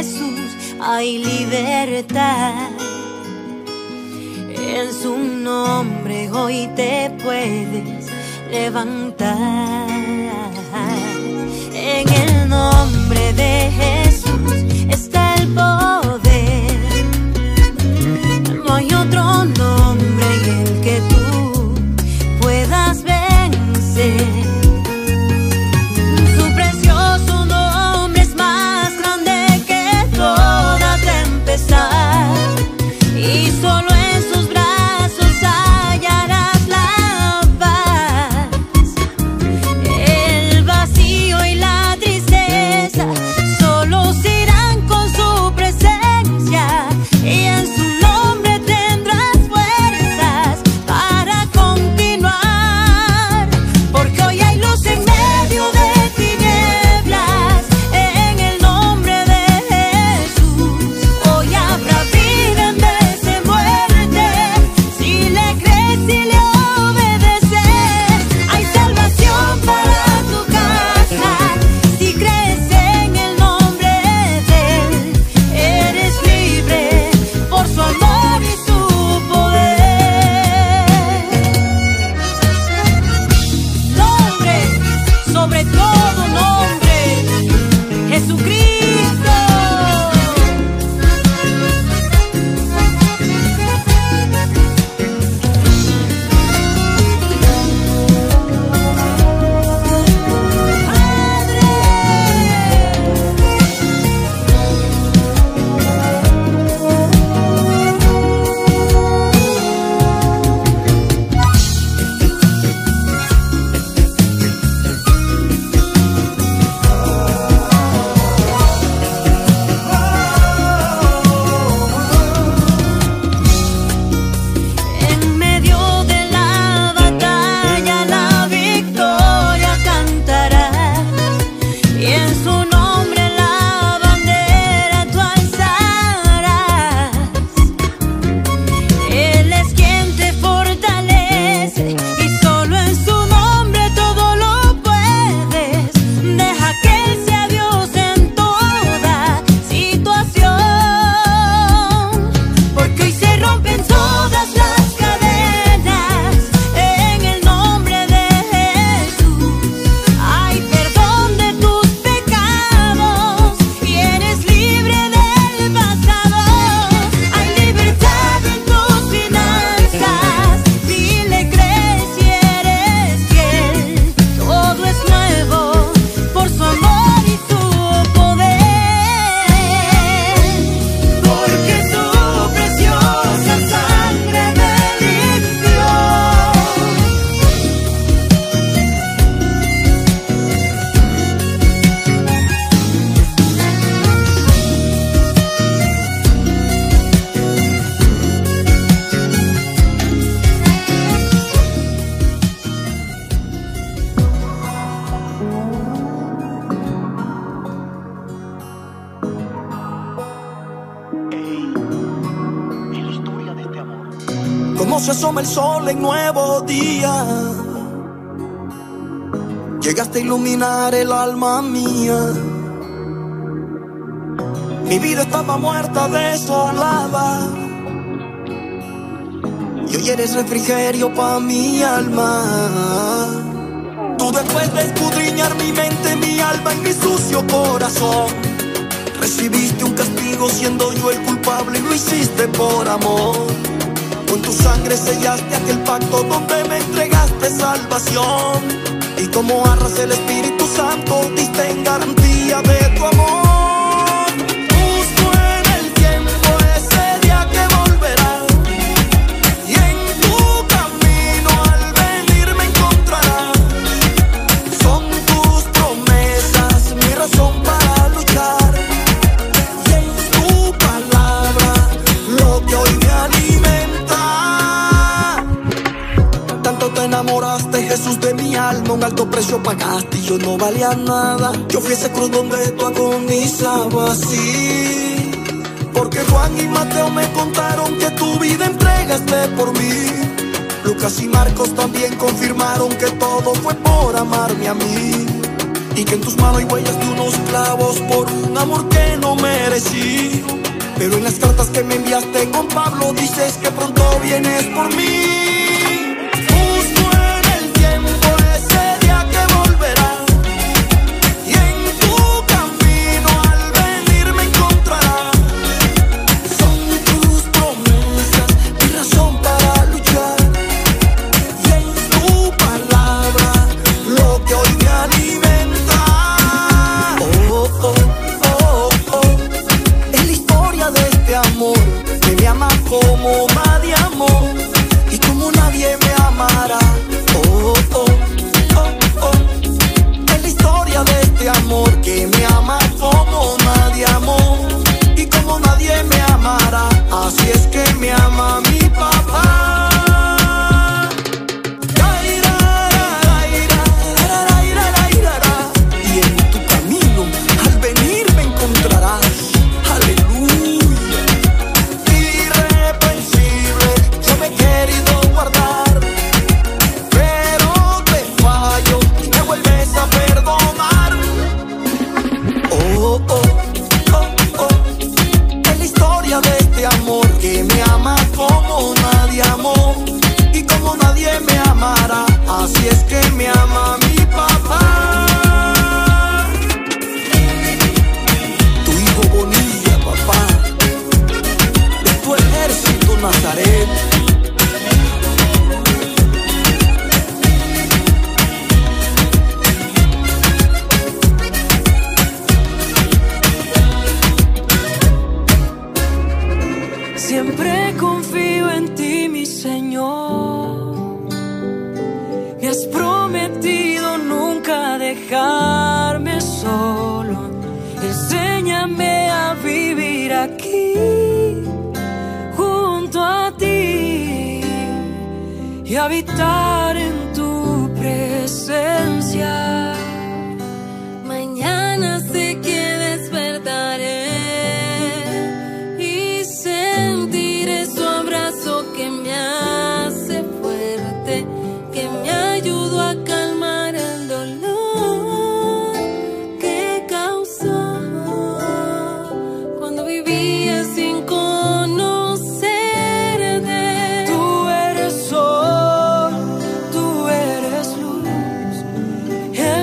Jesús hay libertad. En su nombre hoy te puedes levantar. En el nombre de Jesús está el poder. No hay otro nombre en el que tú puedas vencer. Su precioso nombre es más grande que toda tempestad, y solo en sus brazos hallarás la paz. El vacío y la tristeza solo se irán con su presencia, y en su nombre tendrás fuerzas para continuar, porque hoy hay luz en medio de tinieblas. En el nombre de Jesús hoy habrá vida en vez de muerte. Si le crees y le obedeces, hay salvación para tu casa. Si crees en el nombre de Él, eres libre por su amor y su poder. Nombre, sobre todo nombre, Jesucristo. En medio de la batalla la victoria cantarás, y en su nombre la bandera tú alzarás. Él es quien te fortalece, y solo en su nombre todo lo puedes. Deja que Él sea Dios en toda situación, porque hoy se rompen todas las cadenas. En el nombre de Jesús hay perdón de tus pecados, y eres libre del pasado. Hay libertad en tus finanzas. Si le crees y eres fiel, todo es nuevo por su amor y su poder, porque su preciosa sangre me limpió. Como se asoma el sol en nuevo día, llegaste a iluminar el alma mía. Mi vida estaba muerta, desolada, y hoy eres refrigerio pa' mi alma. Tú, después de escudriñar mi mente, mi alma y mi sucio corazón, recibiste un castigo siendo yo el culpable, y lo hiciste por amor. Con tu sangre sellaste aquel pacto donde me entregaste salvación, y como arras el Espíritu Santo diste en garantía de tu amor. Justo en el tiempo, ese día que volverá, y en tu camino al venir me encontrarás. Son tus promesas mi razón para luchar, y en tu palabra lo que hoy me alimenta. Tanto te enamoraste, Jesús, de mi alma, un alto precio pagaste y yo no valía nada. Yo fui ese cruz donde tú agonizabas, sí, porque Juan y Mateo me contaron que tu vida entregaste por mí. Lucas y Marcos también confirmaron que todo fue por amarme a mí. y que en tus manos hay huellas de unos clavos por un amor que no merecí. Pero en las cartas que me enviaste con Pablo dices que pronto vienes por mí. Justo en el tiempo, ese día que volverás, y en tu camino al venir me encontrarás. Son tus promesas mi razón para luchar, y en tu palabra lo que hoy me alimenta. Oh, oh, oh, oh. Es la historia de este amor que me ama como nadie amó y como nadie me amará. Oh, oh, oh, oh. Es la historia de este amor que me ama como nadie amó y como nadie me amará. Así es que me ama mi papá. Y en tu camino al venir me encontrarás. Aleluya. Irreprensible, yo me he querido guardar, pero te fallo y me vuelves a perdonar. Oh, oh, oh, oh. Es la historia de este amor que me ama como nadie amó y como nadie me amará. Así es que me ama mi papá. Tu hijo Bonilla, papá, de tu ejército Nazaret. Siempre confío en ti, mi Señor. Me has prometido nunca dejarme solo. Enséñame a vivir aquí junto a ti y habitar en tu presencia. Mañana sé que despertaré y sentiré su abrazo que me hace fuerte, que me ayudó a calmar el dolor que causó cuando vivía sin conocerte. Tú eres sol, tú eres luz, el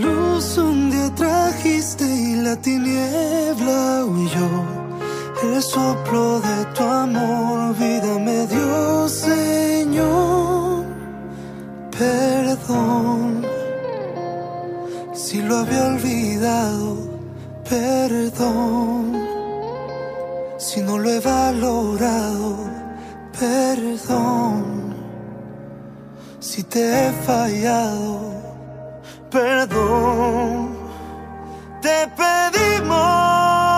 luz un día trajiste y la tiniebla huyó. El soplo de tu amor vida me dio, Señor. Perdón si lo había olvidado, perdón si no lo he valorado, perdón si te he fallado, perdón. Te pedimos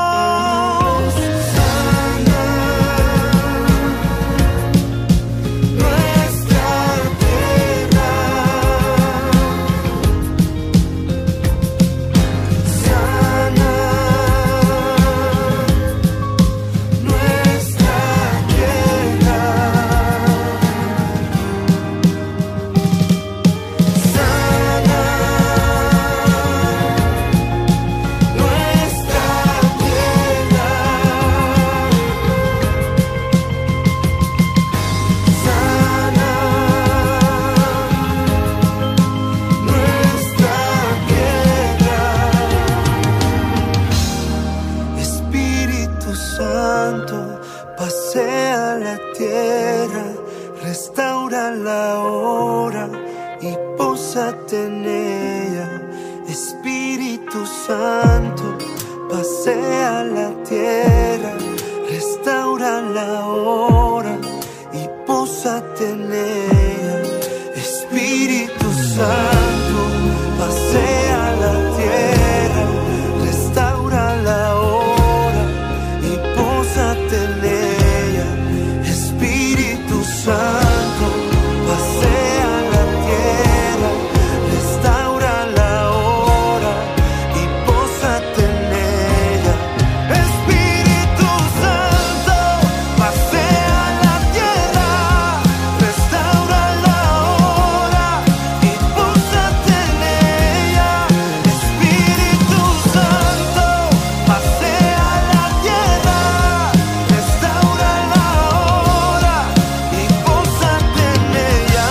en ella. Espíritu Santo, pasea la tierra, restaura la hora y pósate en ella. Espíritu Santo, pasea la tierra, restaura la hora y pósate en ella. Espíritu Santo, pasea la tierra, restaura la hora y pósate en ella. Espíritu Santo, pasea la tierra, restaura la hora y pósate en ella. Espíritu Santo, pasea la tierra, restaura la hora y pósate en ella.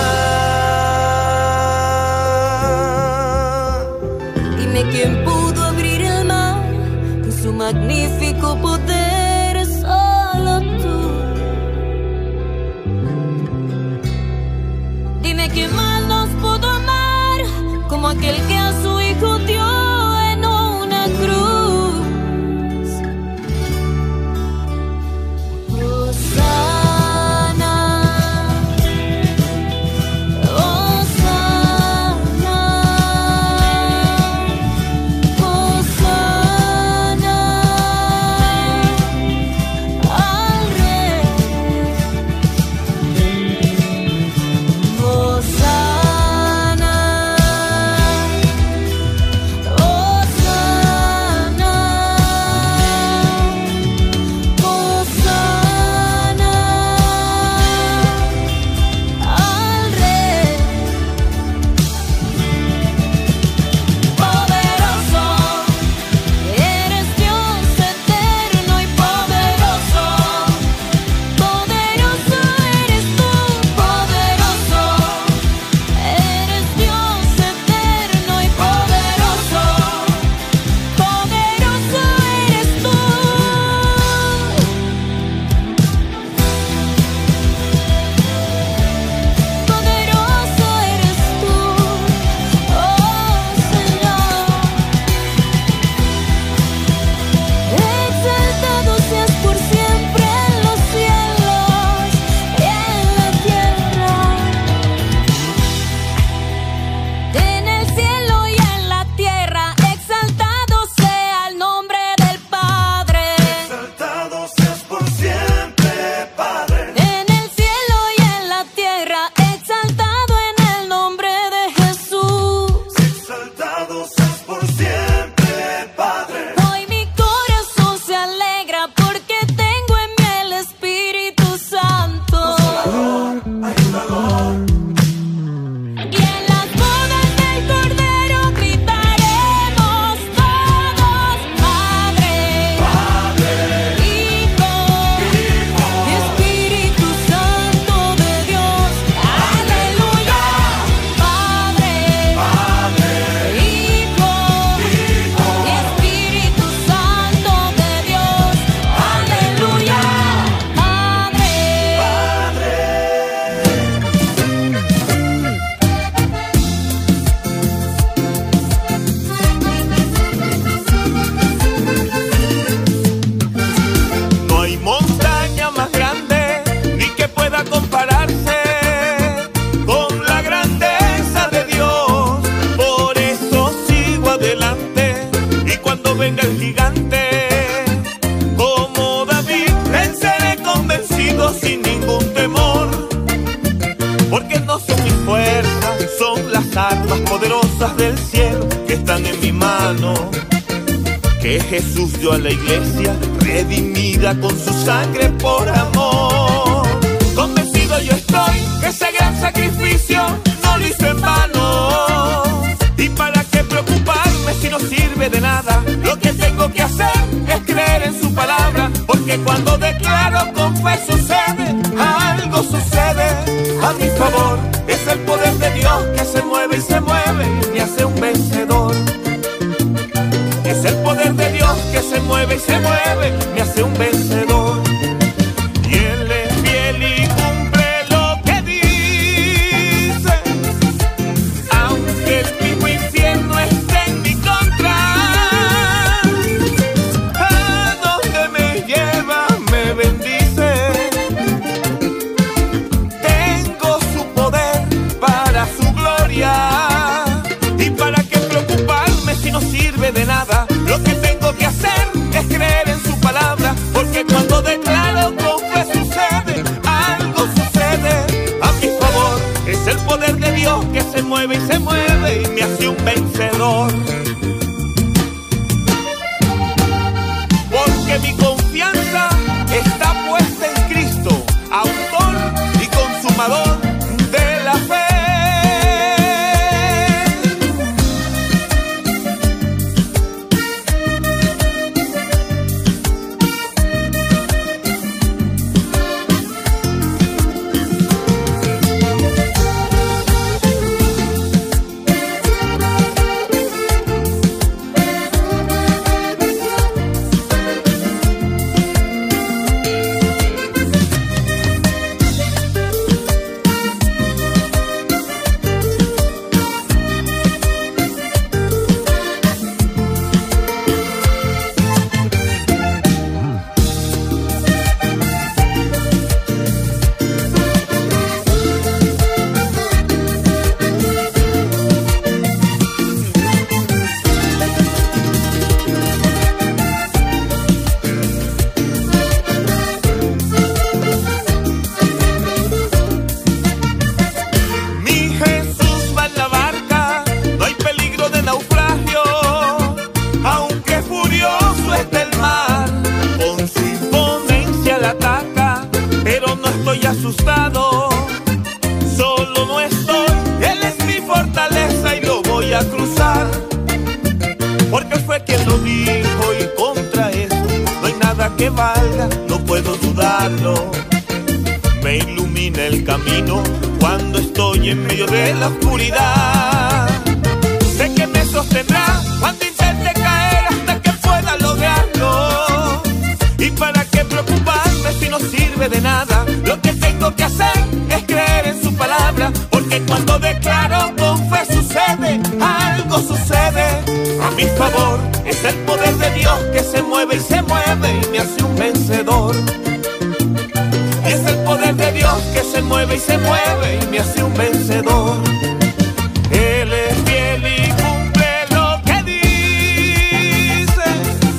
Dime quién pudo abrir el mar con su magnífico poder, solo tú. Dime quién más nos pudo amar como aquel que a su hijo dio en una cruz. Hosana, Hosana, Hosana al Rey. Hosana, Hosana, Hosana al Rey. Poderoso, eres Dios eterno y poderoso. Poderoso eres tú, poderoso. Eres Dios eterno y poderoso. Poderoso eres tú. Poderoso eres tú, oh Señor. Exaltado seas por siempre en los cielos y en la tierra. En el cielo y en la tierra, exaltado sea el nombre del Padre. Exaltado seas por siempre, Padre. En el cielo y en la tierra, exaltado en el nombre de Jesús. Exaltado seas por siempre, Padre. Hoy mi corazón se alegra porque tengo en mí el Espíritu Santo. Y en las bodas del Cordero gritaremos todos: Padre, Hijo, Espíritu Santo de Dios. Aleluya. Padre, Hijo, hermano que Jesús dio a la iglesia, redimida con su sangre por amor. Convencido yo estoy que ese gran sacrificio no lo hizo en vano. ¿Y para qué preocuparme si no sirve de nada? Lo que tengo que hacer es creer en su palabra, porque cuando declaro con fe sucede, algo sucede a mi favor. Es el poder de Dios que se mueve y se mueve y me hace un vencedor. Es el poder de Dios que se mueve y se mueve, me hace un vencedor. Y Él es fiel y cumple lo que dice, aunque el mismo infierno esté en mi contra. A donde me lleva me bendice. Tengo su poder para su gloria. ¿Y para qué preocuparme si no sirve de nada? Lo que tengo que hacer es creer en su palabra, porque cuando declaro con fe sucede, algo sucede a mi favor. Es el poder de Dios que se mueve y se mueve y me hace un vencedor. Porque mi confianza está puesta en Cristo, autor y consumador de la fe. Asustado, solo no estoy, Él es mi fortaleza y lo voy a cruzar, porque Él fue quien lo dijo y contra eso no hay nada que valga, no puedo dudarlo. Me ilumina el camino cuando estoy en medio de la oscuridad. Sé que me sostendrá cuando intente caer hasta que pueda lograrlo. ¿Y para qué preocuparme si no sirve de nada? Lo que tengo que hacer es creer en su palabra, porque cuando declaro con fe sucede, algo sucede a mi favor. Es el poder de Dios que se mueve y se mueve y me hace un vencedor. Es el poder de Dios que se mueve y se mueve y me hace un vencedor. Él es fiel y cumple lo que dice,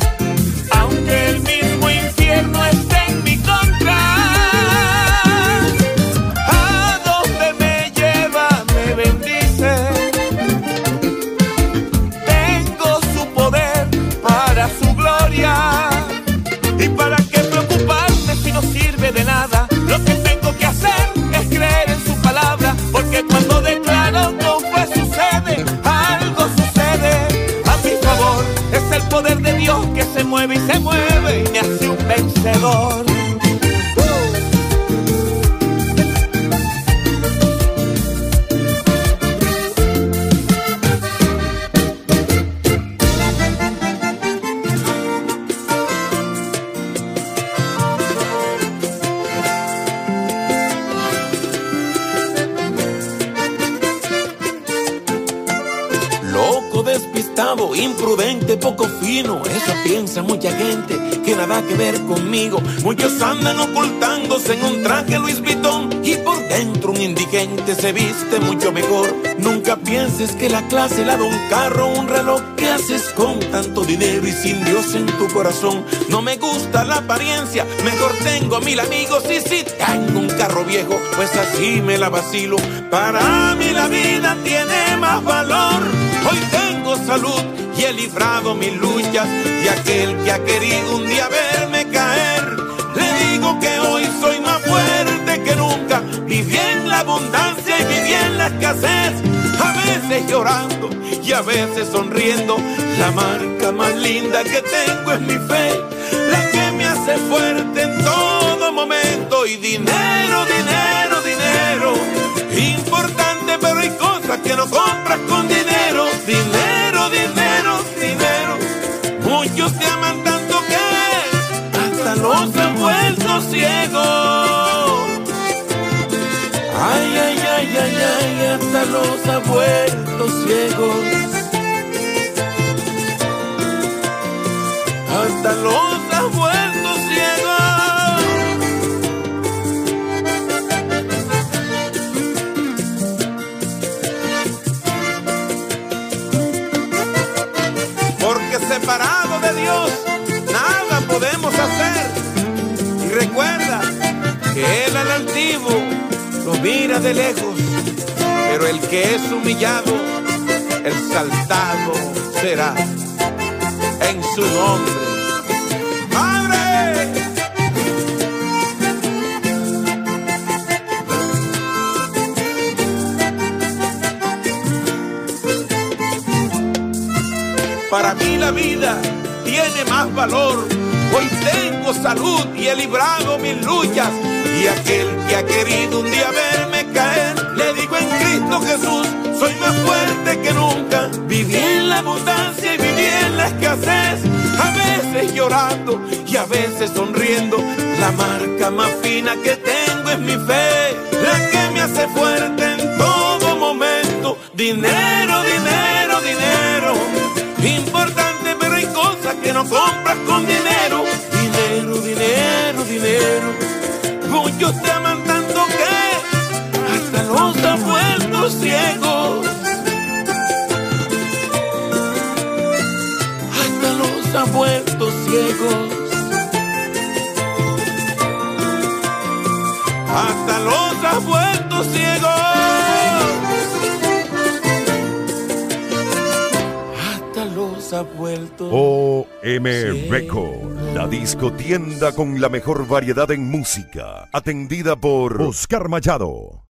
aunque el mismo infierno esté en mi contra. A donde me lleva me bendice. Tengo su poder para su gloria. ¿Y para qué preocuparme si no sirve de nada? Lo que tengo que hacer es creer en su palabra, porque cuando declaro con fe sucede, algo sucede a mi favor. Es el poder de Dios que se mueve y se mueve y me hace un vencedor. Despistado, imprudente, poco fino, eso piensa mucha gente que nada que ver conmigo. Muchos andan ocultándose en un traje Louis Vuitton y por dentro un indigente se viste mucho mejor. Nunca pienses que la clase la da un carro, un reloj. ¿Qué haces con tanto dinero y sin Dios en tu corazón? No me gusta la apariencia, mejor tengo 1000 amigos y si tengo un carro viejo, pues así me la vacilo. Para mí la vida tiene más valor. Hoy tengo tengo salud y he librado mis luchas. Y aquel que ha querido un día verme caer, le digo que hoy soy más fuerte que nunca. Viví en la abundancia y viví en la escasez, a veces llorando y a veces sonriendo. La marca más linda que tengo es mi fe, la que me hace fuerte en todo momento. Y dinero, dinero, dinero, importante, pero hay cosas que no compras con dinero. Dinero, dinero, dinero, muchos te aman tanto que hasta los han vuelto ciegos. Ay, ay, ay, ay, ay, hasta los ha vuelto ciegos. Hasta los ha vuelto ciegos. Porque separado de Dios nada podemos hacer. Y recuerda que Él al altivo lo mira de lejos, pero el que es humillado, exaltado será en su nombre. ¡Padre! Para mí la vida tiene más valor. Hoy tengo salud y he librado mis luchas. Y aquel que ha querido un día verme caer, le digo en Cristo Jesús, soy más fuerte que nunca. Viví en la abundancia y viví en la escasez, a veces llorando y a veces sonriendo. La marca más fina que tengo es mi fe, la que me hace fuerte en todo momento. Dinero, dinero, dinero, importante, pero hay cosas que no compras con dinero. Dinero, dinero, dinero, muchos te aman tanto que hasta los han vuelto ciegos. Hasta los han vuelto ciegos. Hasta los han vuelto ciegos. Hasta los ha vuelto OM Record, la discotienda con la mejor variedad en música, atendida por Oscar Machado.